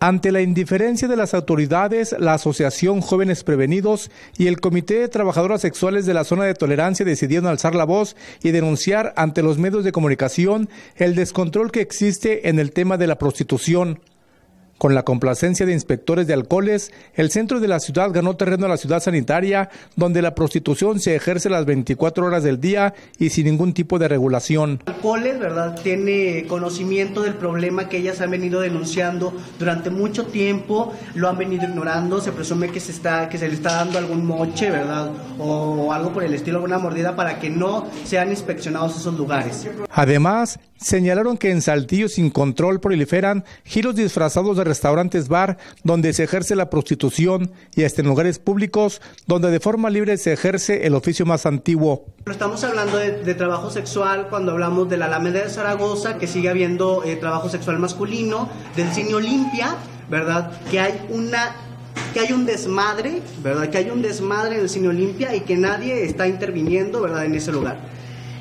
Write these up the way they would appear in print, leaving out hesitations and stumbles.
Ante la indiferencia de las autoridades, la Asociación Jóvenes Prevenidos y el Comité de Trabajadoras Sexuales de la Zona de Tolerancia decidieron alzar la voz y denunciar ante los medios de comunicación el descontrol que existe en el tema de la prostitución. Con la complacencia de inspectores de alcoholes, el centro de la ciudad ganó terreno a la ciudad sanitaria, donde la prostitución se ejerce las 24 horas del día y sin ningún tipo de regulación. Alcoholes, ¿verdad?, tiene conocimiento del problema que ellas han venido denunciando durante mucho tiempo, lo han venido ignorando, se presume que se le está dando algún moche, ¿verdad?, o algo por el estilo, alguna mordida para que no sean inspeccionados esos lugares. Además, señalaron que en Saltillo sin control proliferan giros disfrazados de restaurantes bar donde se ejerce la prostitución y hasta en lugares públicos donde de forma libre se ejerce el oficio más antiguo. Estamos hablando de trabajo sexual cuando hablamos de la Alameda de Zaragoza, que sigue habiendo trabajo sexual masculino, del Cine Olimpia, ¿verdad?, que hay un desmadre, ¿verdad?, que hay un desmadre en el Cine Olimpia y que nadie está interviniendo, ¿verdad?, en ese lugar.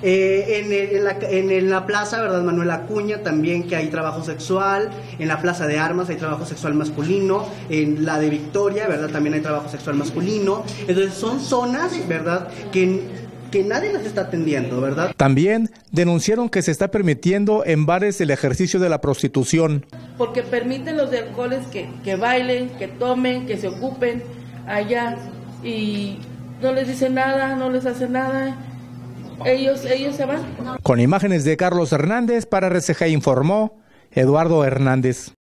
En la plaza, ¿verdad?, Manuel Acuña también, que hay trabajo sexual, en la plaza de Armas hay trabajo sexual masculino, en la de Victoria, ¿verdad?, también hay trabajo sexual masculino. Entonces son zonas, ¿verdad?, que nadie las está atendiendo, ¿verdad? También denunciaron que se está permitiendo en bares el ejercicio de la prostitución. Porque permiten los de alcoholes que bailen, que tomen, que se ocupen allá y no les dicen nada, no les hacen nada. Ellos se van. Con imágenes de Carlos Hernández, para RCG informó Eduardo Hernández.